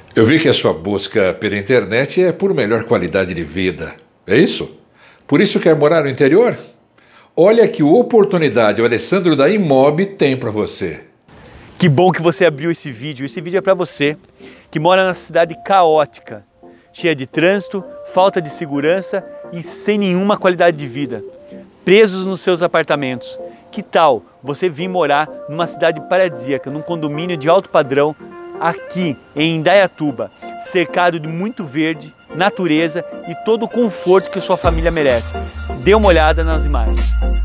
Eu vi que a sua busca pela internet é por melhor qualidade de vida. É isso? Por isso quer morar no interior? Olha que oportunidade o Alessandro da Imob tem para você. Que bom que você abriu esse vídeo. Esse vídeo é para você que mora na cidade caótica, cheia de trânsito, falta de segurança e sem nenhuma qualidade de vida, presos nos seus apartamentos. Que tal você vir morar numa cidade paradisíaca, num condomínio de alto padrão, aqui em Indaiatuba, cercado de muito verde, natureza e todo o conforto que sua família merece? Dê uma olhada nas imagens.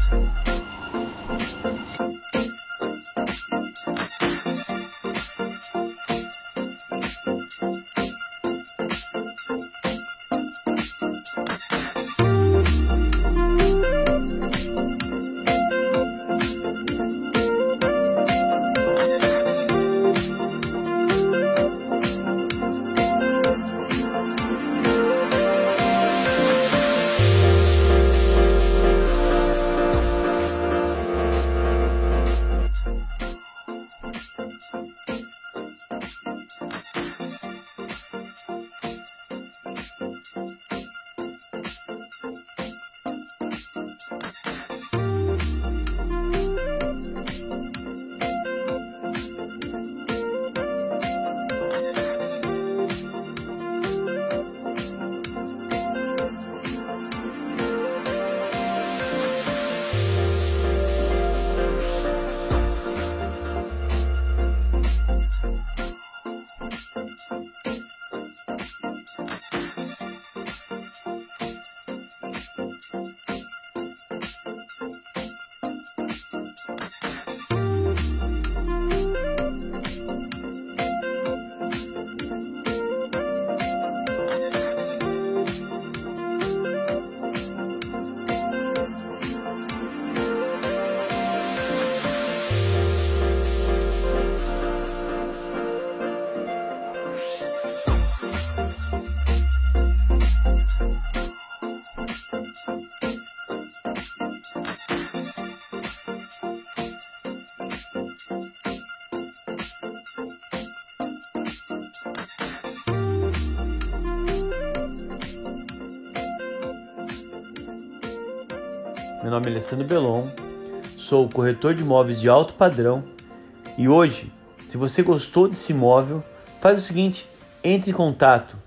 Meu nome é Alessandro Belon, sou corretor de imóveis de alto padrão e hoje, se você gostou desse imóvel, faz o seguinte, entre em contato